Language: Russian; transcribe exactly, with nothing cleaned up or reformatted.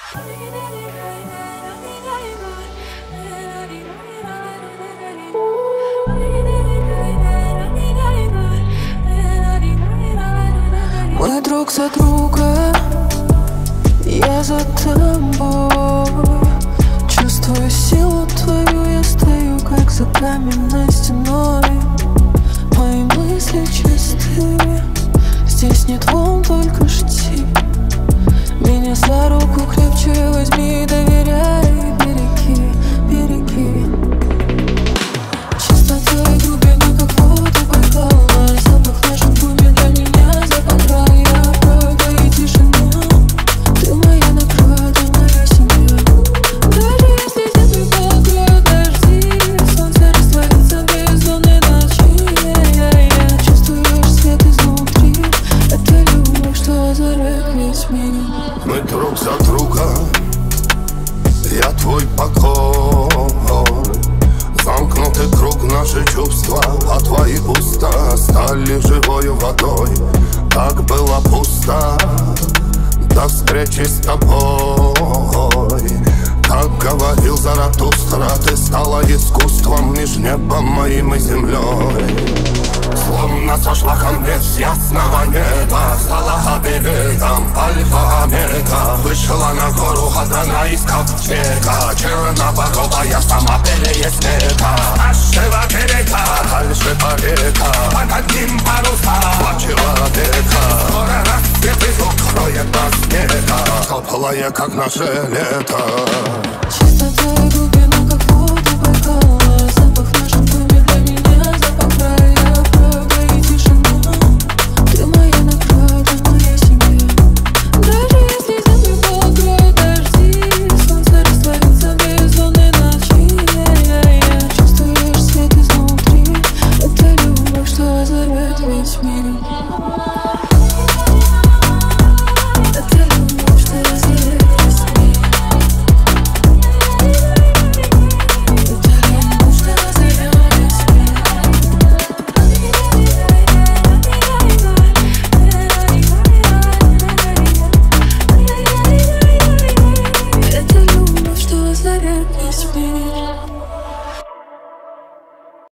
Мы друг за друга, я за тобой. Чувствую силу твою, я стою как за каменной стеной. Мои мысли чисты, здесь нет волн, только жди. Меня за руку крепче возьми, доверяй, береги, береги. Чистота и глубина, как вода Байкала. Запах в нашем доме для меня запах рая. Правда и тишина, ты моя награда, моя семья. Даже если землю покроют дожди, солнце растворится в бездонной ночи. Я чувствуешь свет изнутри, это любовь, что озаряет весь мир. Мы друг за друга, я твой покой. Замкнутый круг, наши чувства, а твои уста стали живою водой. Так было пусто, до встречи с тобой. Как говорил Заратустра, ты стала искусством меж небом моим и землей. Словно сошла ко мне с ясного неба, стала оберегом альфа омега. Вышла на гору Гадана из ковчега, черноборовая сама белее снега. Нашего берега, дальше по река, под одним паруса два человека. Скоро рассвет и укроет нас снега, теплое, как наше лето. Чистота и глубина, как вода Байкала. Запах в нашем доме для меня запах рая. Правда и тишина, ты моя награда, моя семья. Даже если землю покроют дожди, солнце растворится в бездонной ночи. Чувствуешь свет изнутри, это любовь, что озаряет весь мир.